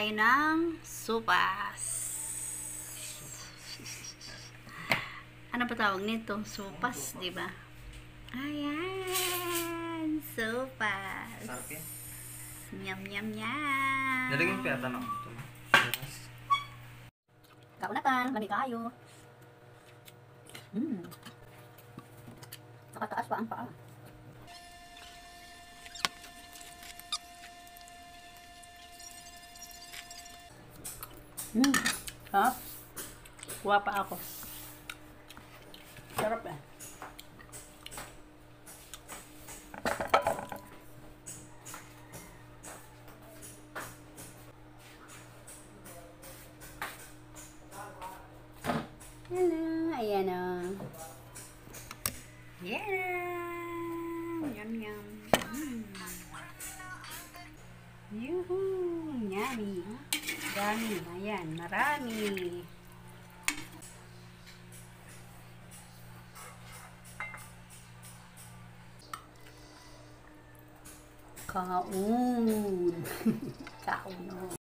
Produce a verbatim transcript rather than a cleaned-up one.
tayo ng sopas. Ano pa tawag nito? Sopas, di ba? Ayan! Sopas. Sarap yan. Nyam, nyam, nyam. Nalagyan pa yata ng ito. Kaunatan, lamig kayo. Hmm. Nakataas pa ang paa. Hmm. Ha? Kuha pa ako. Sarap eh. Hello, ayan o. Yeah! Yum, yum. Mm. Yuhuu! Yummy! Dami. Ayan, marami. Kaun. Kaun.